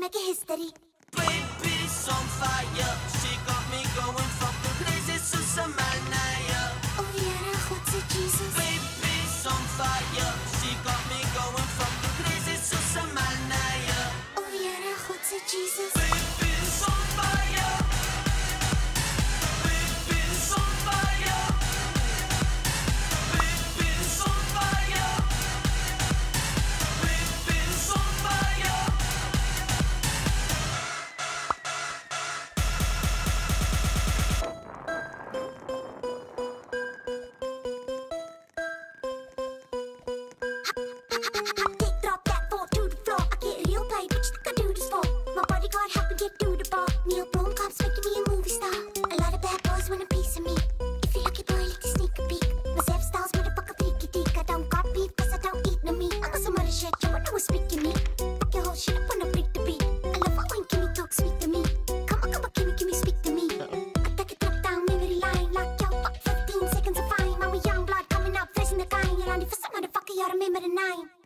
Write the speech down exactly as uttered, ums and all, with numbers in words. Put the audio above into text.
make it history. Baby's on fire, she got me going fucking crazy, Susamanaya. Oh yeah, what's it, Jesus? Baby's on fire, she got me going fucking crazy, Susamanaya. Oh yeah, what's it, Jesus? Baby's on fire. Baby's on fire. Baby's on fire. Baby's on fire. Dick drop that four to the floor. I get real paid, what you think I do this for? My bodyguard help me get through the bar. Neil Blomkamp's making me a movie star. A lot of bad boys want a piece of me. If you lucky boy, let the sneak a peek. My Zef style's motherfucker freaky deek. I don't got beef, cause I don't eat no meat. I'm on some other shit, you wanna know what's speaking me. Fuck your whole shit up on a break the beat. I love it when Kimmy talks sweet to me. Come on, come on, Kimmy, Kimmy, speak to me. I take a trip down memory line. Lock your fuck fifteen seconds of fine. I'm a young blood coming up, facing the guy. You're on the first motherfucker, you're a member of the nine.